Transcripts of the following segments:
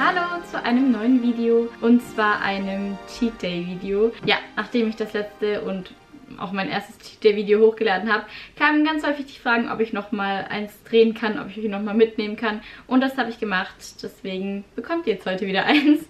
Hallo zu einem neuen Video und zwar einem Cheat Day Video. Ja, nachdem ich das letzte und auch mein erstes Cheat Day Video hochgeladen habe, kamen ganz häufig die Fragen, ob ich nochmal eins drehen kann, ob ich euch nochmal mitnehmen kann, und das habe ich gemacht, deswegen bekommt ihr jetzt heute wieder eins.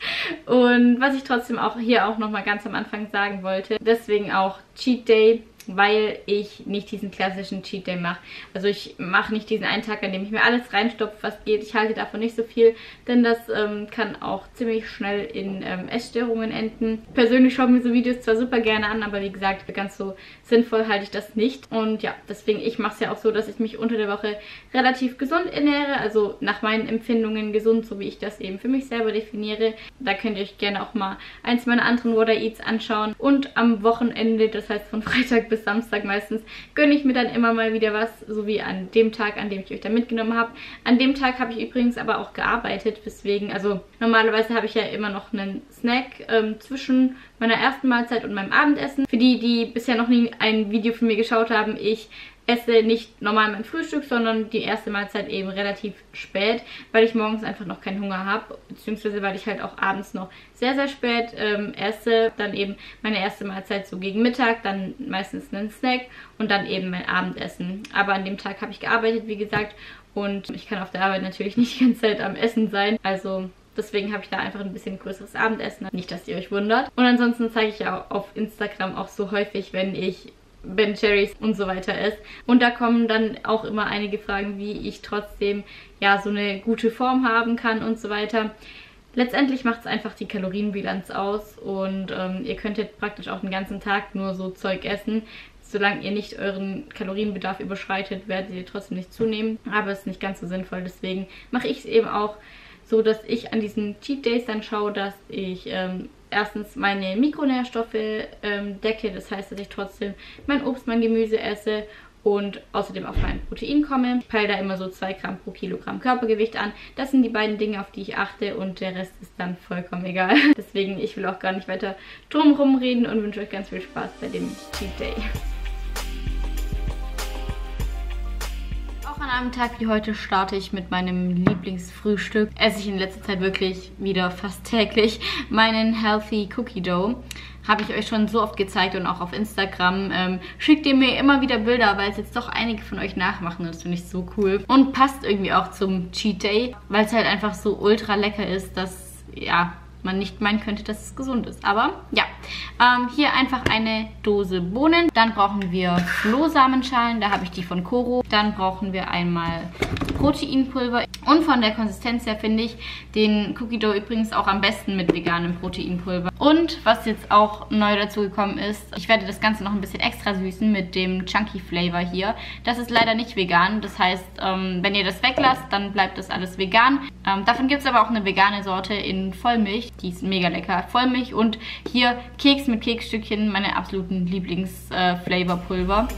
Und was ich trotzdem auch hier auch nochmal ganz am Anfang sagen wollte, deswegen auch Cheat Day, weil ich nicht diesen klassischen Cheat Day mache. Also ich mache nicht diesen einen Tag, an dem ich mir alles reinstopfe, was geht. Ich halte davon nicht so viel, denn das kann auch ziemlich schnell in Essstörungen enden. Persönlich schaue ich mir so Videos zwar super gerne an, aber wie gesagt, ganz so sinnvoll halte ich das nicht. Und ja, deswegen, ich mache es ja auch so, dass ich mich unter der Woche relativ gesund ernähre, also nach meinen Empfindungen gesund, so wie ich das eben für mich selber definiere. Da könnt ihr euch gerne auch mal eins meiner anderen What I Eats anschauen. Und am Wochenende, das heißt von Freitag bis Samstag meistens, gönne ich mir dann immer mal wieder was, so wie an dem Tag, an dem ich euch da mitgenommen habe. An dem Tag habe ich übrigens aber auch gearbeitet, deswegen, also normalerweise habe ich ja immer noch einen Snack zwischen meiner ersten Mahlzeit und meinem Abendessen. Für die, die bisher noch nie ein Video von mir geschaut haben, ich esse nicht normal mein Frühstück, sondern die erste Mahlzeit eben relativ spät, weil ich morgens einfach noch keinen Hunger habe, beziehungsweise weil ich halt auch abends noch sehr, sehr spät esse. Dann eben meine erste Mahlzeit so gegen Mittag, dann meistens einen Snack und dann eben mein Abendessen. Aber an dem Tag habe ich gearbeitet, wie gesagt, und ich kann auf der Arbeit natürlich nicht die ganze Zeit am Essen sein, also deswegen habe ich da einfach ein bisschen größeres Abendessen. Nicht, dass ihr euch wundert. Und ansonsten zeige ich ja auf Instagram auch so häufig, wenn ich Ben Cherries und so weiter esse. Und da kommen dann auch immer einige Fragen, wie ich trotzdem ja so eine gute Form haben kann und so weiter. Letztendlich macht es einfach die Kalorienbilanz aus und ihr könntet praktisch auch den ganzen Tag nur so Zeug essen. Solange ihr nicht euren Kalorienbedarf überschreitet, werdet ihr trotzdem nicht zunehmen. Aber es ist nicht ganz so sinnvoll. Deswegen mache ich es eben auch so, dass ich an diesen Cheat Days dann schaue, dass ich erstens meine Mikronährstoffe decke. Das heißt, dass ich trotzdem mein Obst, mein Gemüse esse und außerdem auf mein Protein komme. Ich peile da immer so 2 Gramm pro Kilogramm Körpergewicht an. Das sind die beiden Dinge, auf die ich achte, und der Rest ist dann vollkommen egal. Deswegen, ich will auch gar nicht weiter drumherum reden und wünsche euch ganz viel Spaß bei dem Cheat Day. An einem Tag wie heute starte ich mit meinem Lieblingsfrühstück. Esse ich in letzter Zeit wirklich wieder fast täglich meinen Healthy Cookie Dough. Habe ich euch schon so oft gezeigt und auch auf Instagram. Schickt ihr mir immer wieder Bilder, weil es jetzt doch einige von euch nachmachen. Das finde ich so cool. Und passt irgendwie auch zum Cheat Day, weil es halt einfach so ultra lecker ist, dass ja man nicht meinen könnte, dass es gesund ist. Aber ja, hier einfach eine Dose Bohnen. Dann brauchen wir Flohsamenschalen, da habe ich die von Koro. Dann brauchen wir einmal Proteinpulver. Und von der Konsistenz her finde ich den Cookie Dough übrigens auch am besten mit veganem Proteinpulver. Und was jetzt auch neu dazu gekommen ist, ich werde das Ganze noch ein bisschen extra süßen mit dem Chunky Flavor hier. Das ist leider nicht vegan, das heißt, wenn ihr das weglasst, dann bleibt das alles vegan. Davon gibt es aber auch eine vegane Sorte in Vollmilch. Die ist mega lecker. Vollmilch und hier Keks mit Keksstückchen, meine absoluten Lieblings-Flavorpulver.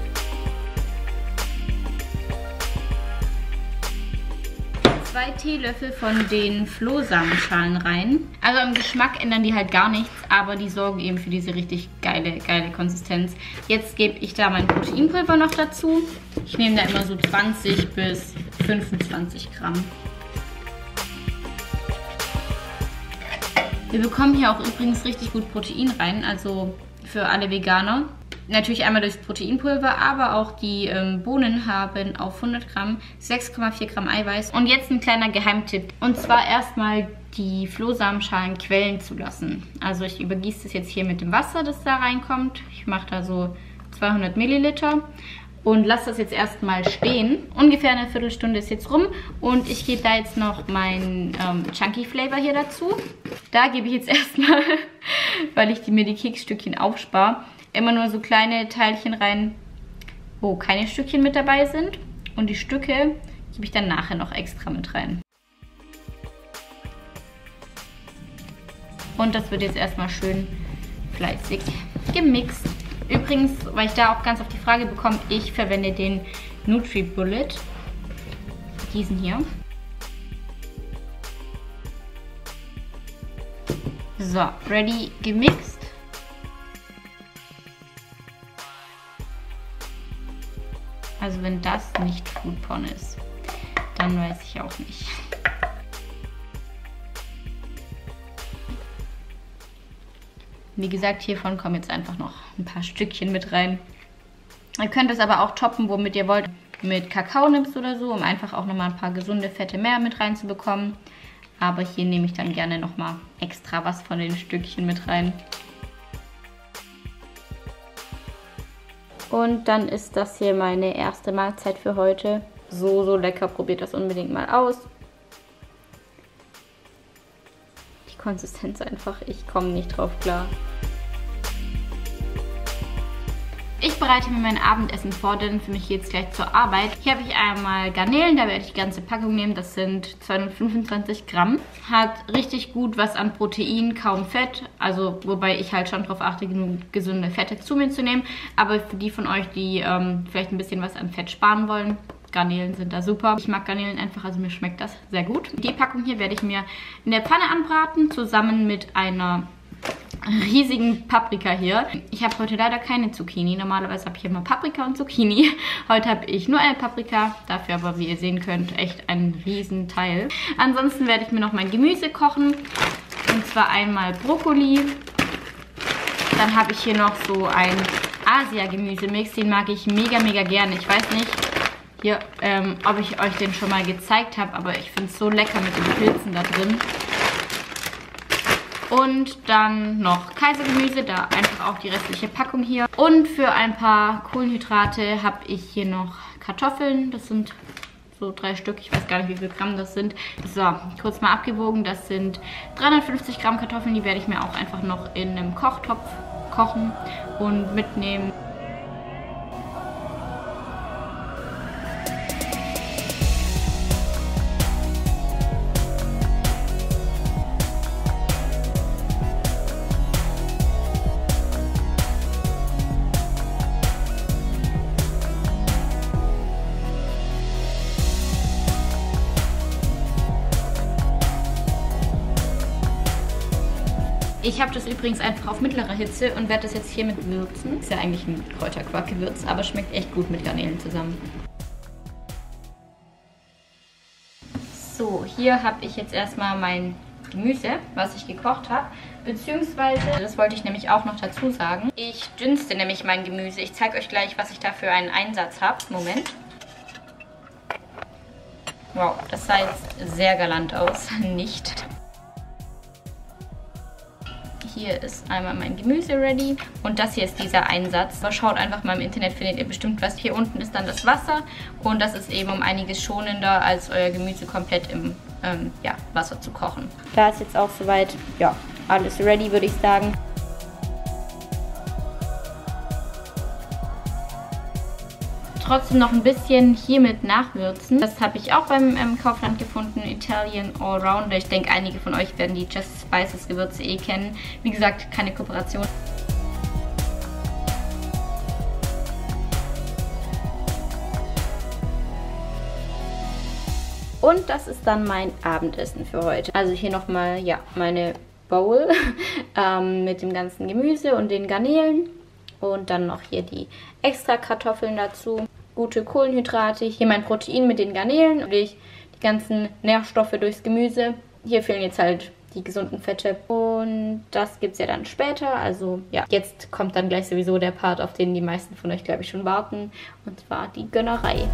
Zwei Teelöffel von den Flohsamenschalen rein. Also im Geschmack ändern die halt gar nichts, aber die sorgen eben für diese richtig geile Konsistenz. Jetzt gebe ich da mein Proteinpulver noch dazu. Ich nehme da immer so 20 bis 25 Gramm. Wir bekommen hier auch übrigens richtig gut Protein rein, also für alle Veganer. Natürlich einmal durchs Proteinpulver, aber auch die Bohnen haben auf 100 Gramm 6,4 Gramm Eiweiß. Und jetzt ein kleiner Geheimtipp. Und zwar erstmal die Flohsamenschalen quellen zu lassen. Also ich übergieße das jetzt hier mit dem Wasser, das da reinkommt. Ich mache da so 200 Milliliter. Und lasse das jetzt erstmal stehen. Ungefähr eine Viertelstunde ist jetzt rum. Und ich gebe da jetzt noch meinen Chunky Flavor hier dazu. Da gebe ich jetzt erstmal, weil ich mir die Keksstückchen aufspare, immer nur so kleine Teilchen rein, wo keine Stückchen mit dabei sind. Und die Stücke gebe ich dann nachher noch extra mit rein. Und das wird jetzt erstmal schön fleißig gemixt. Übrigens, weil ich da auch ganz oft die Frage bekomme, ich verwende den NutriBullet. Diesen hier. So, ready gemixt. Also wenn das nicht Food Porn ist, dann weiß ich auch nicht. Wie gesagt, hiervon kommen jetzt einfach noch ein paar Stückchen mit rein. Ihr könnt es aber auch toppen, womit ihr wollt. Mit Kakaonips oder so, um einfach auch nochmal ein paar gesunde Fette mehr mit reinzubekommen. Aber hier nehme ich dann gerne nochmal extra was von den Stückchen mit rein. Und dann ist das hier meine erste Mahlzeit für heute. So lecker, probiert das unbedingt mal aus. Die Konsistenz einfach, ich komme nicht drauf klar. Ich bereite mir mein Abendessen vor, denn für mich geht es gleich zur Arbeit. Hier habe ich einmal Garnelen, da werde ich die ganze Packung nehmen. Das sind 225 Gramm. Hat richtig gut was an Protein, kaum Fett. Also wobei ich halt schon darauf achte, genug gesunde Fette zu mir zu nehmen. Aber für die von euch, die vielleicht ein bisschen was an Fett sparen wollen, Garnelen sind da super. Ich mag Garnelen einfach, also mir schmeckt das sehr gut. Die Packung hier werde ich mir in der Pfanne anbraten, zusammen mit einer riesigen Paprika hier. Ich habe heute leider keine Zucchini. Normalerweise habe ich immer Paprika und Zucchini. Heute habe ich nur eine Paprika. Dafür aber, wie ihr sehen könnt, echt ein Riesenteil. Ansonsten werde ich mir noch mein Gemüse kochen. Und zwar einmal Brokkoli. Dann habe ich hier noch so ein Asia-Gemüsemix. Den mag ich mega gerne. Ich weiß nicht, hier, ob ich euch den schon mal gezeigt habe, aber ich finde es so lecker mit den Pilzen da drin. Und dann noch Kaisergemüse, da einfach auch die restliche Packung hier. Und für ein paar Kohlenhydrate habe ich hier noch Kartoffeln. Das sind so 3 Stück, ich weiß gar nicht, wie viel Gramm das sind. So, kurz mal abgewogen, das sind 350 Gramm Kartoffeln. Die werde ich mir auch einfach noch in einem Kochtopf kochen und mitnehmen. Ich habe das übrigens einfach auf mittlerer Hitze und werde das jetzt hier mit würzen. Ist ja eigentlich ein Kräuterquark-Gewürz, aber schmeckt echt gut mit Garnelen zusammen. So, hier habe ich jetzt erstmal mein Gemüse, was ich gekocht habe. Beziehungsweise, das wollte ich nämlich auch noch dazu sagen, ich dünste nämlich mein Gemüse. Ich zeige euch gleich, was ich da für einen Einsatz habe. Moment. Wow, das sah jetzt sehr galant aus. Nicht. Hier ist einmal mein Gemüse ready und das hier ist dieser Einsatz. Aber schaut einfach mal im Internet, findet ihr bestimmt was. Hier unten ist dann das Wasser und das ist eben um einiges schonender, als euer Gemüse komplett im Wasser zu kochen. Da ist jetzt auch soweit, ja, alles ready, würde ich sagen. Trotzdem noch ein bisschen hiermit nachwürzen. Das habe ich auch beim Kaufland gefunden, Italian Allrounder. Ich denke, einige von euch werden die Just Spices Gewürze eh kennen. Wie gesagt, keine Kooperation. Und das ist dann mein Abendessen für heute. Also hier nochmal, ja, meine Bowl mit dem ganzen Gemüse und den Garnelen. Und dann noch hier die extra Kartoffeln dazu. Gute Kohlenhydrate. Hier mein Protein mit den Garnelen. Und die ganzen Nährstoffe durchs Gemüse. Hier fehlen jetzt halt die gesunden Fette. Und das gibt es ja dann später. Also ja, jetzt kommt dann gleich sowieso der Part, auf den die meisten von euch, glaube ich, schon warten. Und zwar die Gönnerei.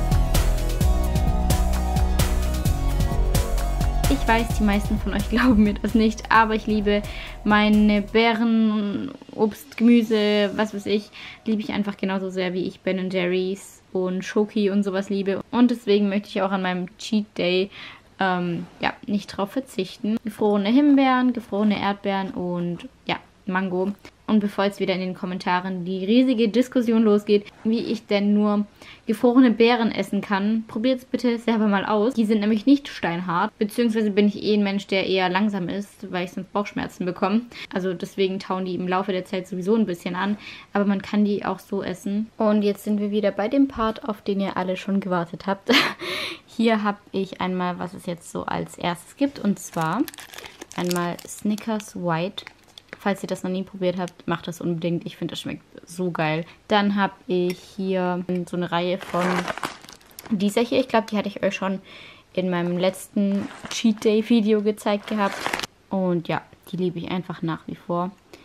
Ich weiß, die meisten von euch glauben mir das nicht, aber ich liebe meine Beeren, Obst, Gemüse, was weiß ich, liebe ich einfach genauso sehr, wie ich Ben & Jerry's und Schoki und sowas liebe. Und deswegen möchte ich auch an meinem Cheat Day nicht drauf verzichten. Gefrorene Himbeeren, gefrorene Erdbeeren und ja, Mango. Und bevor jetzt wieder in den Kommentaren die riesige Diskussion losgeht, wie ich denn nur gefrorene Beeren essen kann, probiert es bitte selber mal aus. Die sind nämlich nicht steinhart, beziehungsweise bin ich eh ein Mensch, der eher langsam ist, weil ich sonst Bauchschmerzen bekomme. Also deswegen tauen die im Laufe der Zeit sowieso ein bisschen an, aber man kann die auch so essen. Und jetzt sind wir wieder bei dem Part, auf den ihr alle schon gewartet habt. Hier habe ich einmal, was es jetzt so als erstes gibt, und zwar einmal Snickers White. Falls ihr das noch nie probiert habt, macht das unbedingt. Ich finde, das schmeckt so geil. Dann habe ich hier so eine Reihe von dieser hier. Ich glaube, die hatte ich euch schon in meinem letzten Cheat Day Video gezeigt gehabt. Und ja, die liebe ich einfach nach wie vor.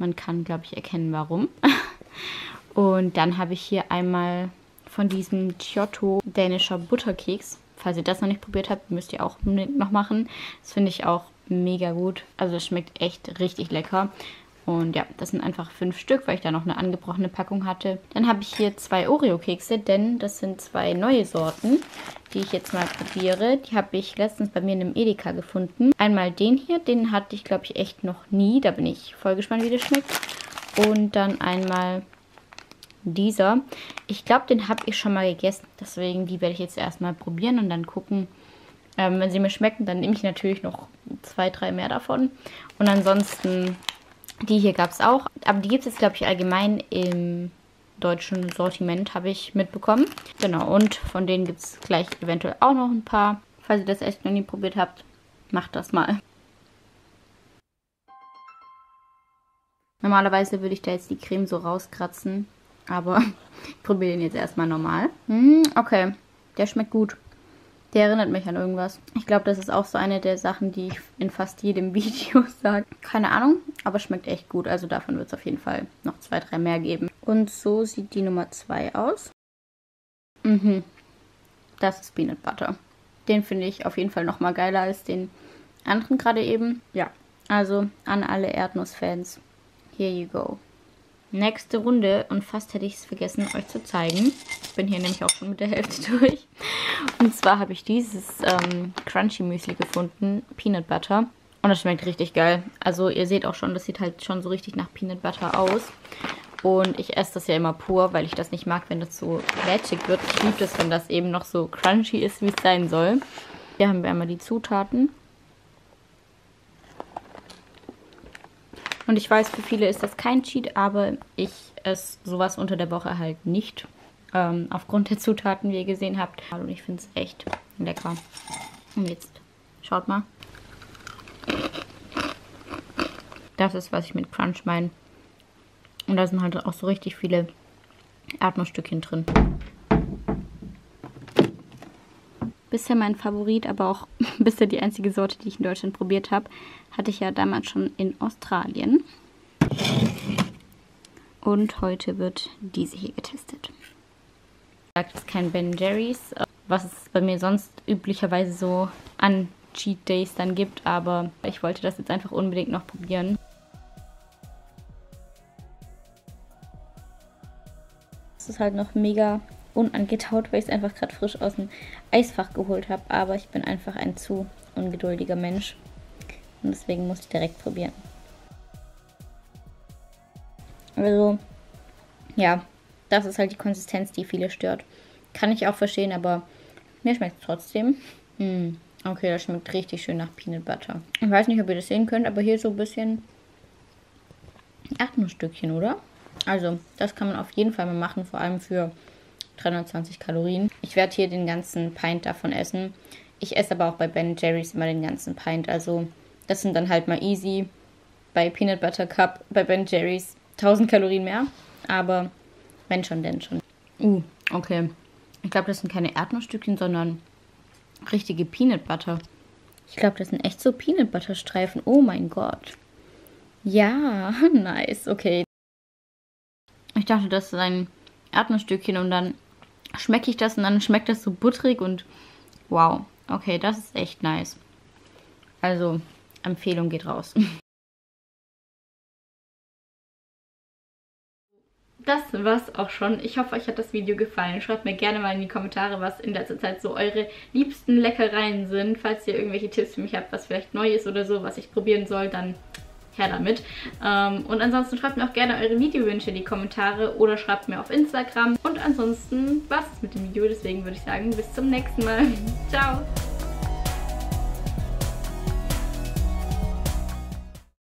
Man kann, glaube ich, erkennen, warum. Und dann habe ich hier einmal von diesem Giotto dänischer Butterkeks. Falls ihr das noch nicht probiert habt, müsst ihr auch noch machen. Das finde ich auch mega gut. Also es schmeckt echt richtig lecker. Und ja, das sind einfach 5 Stück, weil ich da noch eine angebrochene Packung hatte. Dann habe ich hier 2 Oreo-Kekse, denn das sind 2 neue Sorten, die ich jetzt mal probiere. Die habe ich letztens bei mir in einem Edeka gefunden. Einmal den hier, den hatte ich, glaube ich, echt noch nie. Da bin ich voll gespannt, wie das schmeckt. Und dann einmal dieser. Ich glaube, den habe ich schon mal gegessen. Deswegen, die werde ich jetzt erstmal probieren und dann gucken. Wenn sie mir schmecken, dann nehme ich natürlich noch 2, 3 mehr davon. Und ansonsten, die hier gab es auch. Aber die gibt es jetzt, glaube ich, allgemein im deutschen Sortiment, habe ich mitbekommen. Genau, und von denen gibt es gleich eventuell auch noch ein paar. Falls ihr das echt noch nie probiert habt, macht das mal. Normalerweise würde ich da jetzt die Creme so rauskratzen. Aber ich probiere den jetzt erstmal normal. Okay, der schmeckt gut. Der erinnert mich an irgendwas. Ich glaube, das ist auch so eine der Sachen, die ich in fast jedem Video sage. Keine Ahnung, aber schmeckt echt gut. Also davon wird es auf jeden Fall noch 2, 3 mehr geben. Und so sieht die Nummer 2 aus. Das ist Peanut Butter. Den finde ich auf jeden Fall nochmal geiler als den anderen gerade eben. Ja, also an alle Erdnussfans. Here you go. Nächste Runde und fast hätte ich es vergessen, euch zu zeigen. Ich bin hier nämlich auch schon mit der Hälfte durch. Und zwar habe ich dieses Crunchy Müsli gefunden, Peanut Butter. Und das schmeckt richtig geil. Also ihr seht auch schon, das sieht halt schon so richtig nach Peanut Butter aus. Und ich esse das ja immer pur, weil ich das nicht mag, wenn das so lätschig wird. Ich liebe das, wenn das eben noch so crunchy ist, wie es sein soll. Hier haben wir einmal die Zutaten. Und ich weiß, für viele ist das kein Cheat, aber ich esse sowas unter der Woche halt nicht. Aufgrund der Zutaten, wie ihr gesehen habt. Und ich finde es echt lecker. Und jetzt schaut mal. Das ist, was ich mit Crunch meine. Und da sind halt auch so richtig viele Erdnussstückchen drin. Bisher mein Favorit, aber auch bisher die einzige Sorte, die ich in Deutschland probiert habe. Hatte ich ja damals schon in Australien. Und heute wird diese hier getestet. Das ist kein Ben Jerry's, was es bei mir sonst üblicherweise so an Cheat Days dann gibt. Aber ich wollte das jetzt einfach unbedingt noch probieren. Es ist halt noch mega unangetaut, weil ich es einfach gerade frisch aus dem Eisfach geholt habe. Aber ich bin einfach ein zu ungeduldiger Mensch. Und deswegen muss ich direkt probieren. Also, ja, das ist halt die Konsistenz, die viele stört. Kann ich auch verstehen, aber mir schmeckt es trotzdem. Okay, das schmeckt richtig schön nach Peanut Butter. Ich weiß nicht, ob ihr das sehen könnt, aber hier so ein bisschen Erdnussstückchen, oder? Also, das kann man auf jeden Fall mal machen, vor allem für 320 Kalorien. Ich werde hier den ganzen Pint davon essen. Ich esse aber auch bei Ben Jerry's immer den ganzen Pint. Also, das sind dann halt mal easy. Bei Peanut Butter Cup, bei Ben Jerry's 1000 Kalorien mehr. Aber wenn schon, denn schon. Okay. Ich glaube, das sind keine Erdnussstückchen, sondern richtige Peanut Butter. Ich glaube, das sind echt so Peanut Butter Streifen. Oh mein Gott. Ja, nice. Okay. Ich dachte, das ist ein Erdnussstückchen und dann schmecke ich das und dann schmeckt das so butterig und wow. Okay, das ist echt nice. Also, Empfehlung geht raus. Das war's auch schon. Ich hoffe, euch hat das Video gefallen. Schreibt mir gerne mal in die Kommentare, was in letzter Zeit so eure liebsten Leckereien sind. Falls ihr irgendwelche Tipps für mich habt, was vielleicht neu ist oder so, was ich probieren soll, dann her damit. Und ansonsten schreibt mir auch gerne eure Videowünsche in die Kommentare oder schreibt mir auf Instagram. Und ansonsten war's es mit dem Video. Deswegen würde ich sagen, bis zum nächsten Mal. Ciao!